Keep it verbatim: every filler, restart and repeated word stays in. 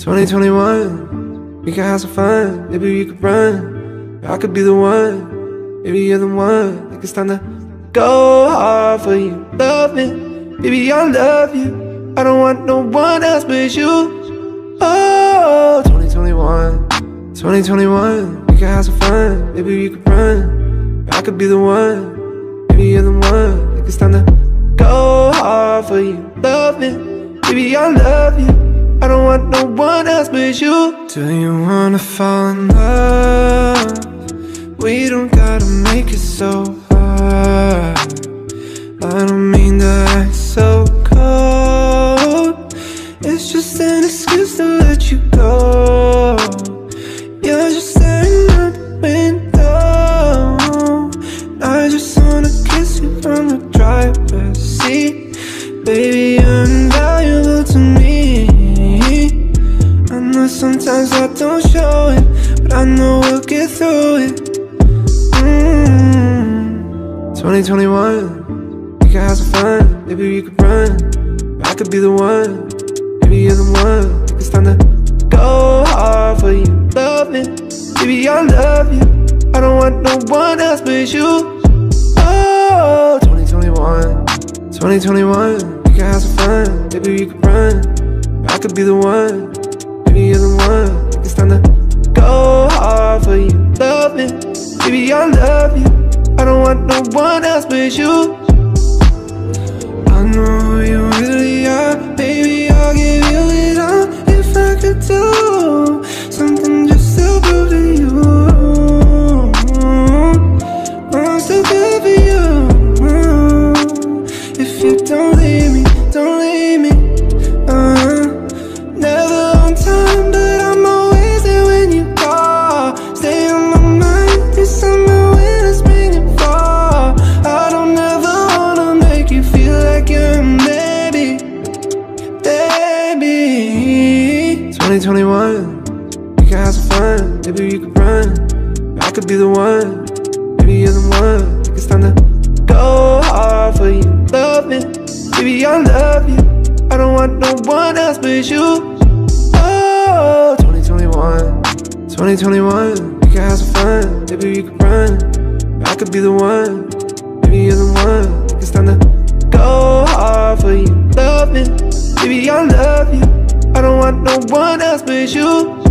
twenty twenty-one, we can have some fun. Maybe we could run, I could be the one. Maybe you're the one. Like it's time to go hard for you. Love me, baby, I love you. I don't want no one else but you. Oh, twenty twenty-one, twenty twenty-one, we can have some fun. Maybe we could run, I could be the one. Maybe you're the one. Like it's time to go hard for you. Love me, baby, I love you. I don't want no one else but you. Do you wanna fall in love? We don't gotta make it so hard. I don't mean to act so cold. It's just an excuse to let you go. You're just staring out the window, and I just wanna kiss you from the driver's seat. Baby, you're invaluable to me. I know sometimes I don't show it, but I know we'll get through it. mm. twenty twenty-one, we can have some fun. Maybe we could run, I could be the one. Maybe you're the one. Like it's time to go hard for you. Love me, baby, I love you. I don't want no one else but you. Oh, twenty twenty-one, twenty twenty-one, we can have some fun. Maybe we could run, I could be the one. Maybe you're the one. Like it's time to go hard for you. Love me, baby, I love you. I don't want no one else but you. I know who you really are. Baby, I'll give you it all. If I could do something just to prove to you, I'm still good for you. If you don't leave me, don't leave me. uh, Never on time, but I'm always there when you call. Stay on my mind, this summer when it's spring and fall. I don't ever wanna make you feel like you're a baby, baby. twenty twenty-one, we can have some fun. Maybe we could run, I could be the one. Maybe you're the one. Like it's time to go hard for you. Love me, baby, I love you. I don't want no one else but you. Oh, twenty twenty-one, twenty twenty-one, we can have some fun. Maybe we could run, I could be the one. Maybe you're the one. Like it's time to go hard for you. Love me, baby, I love you. I don't want no one else but you.